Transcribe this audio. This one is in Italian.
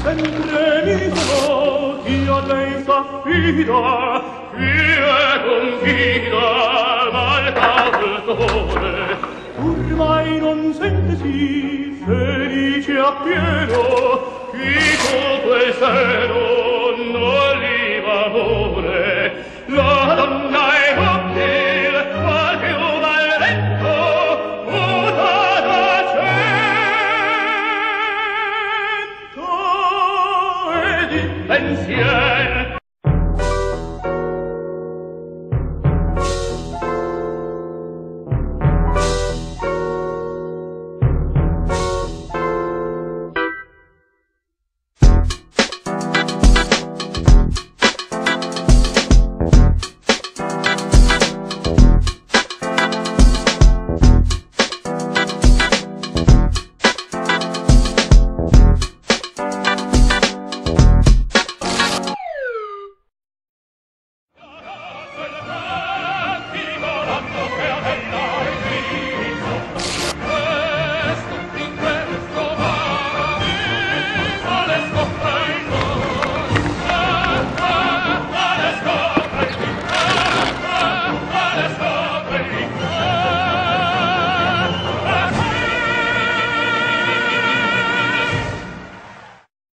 mentre mi sono chi a lei s'affida, chi è confida mal causatore, ormai non sentesi felice appieno, chi con quel seno non li va amore, la donna è nobile, ma più valento, muta da cento, ed il pensier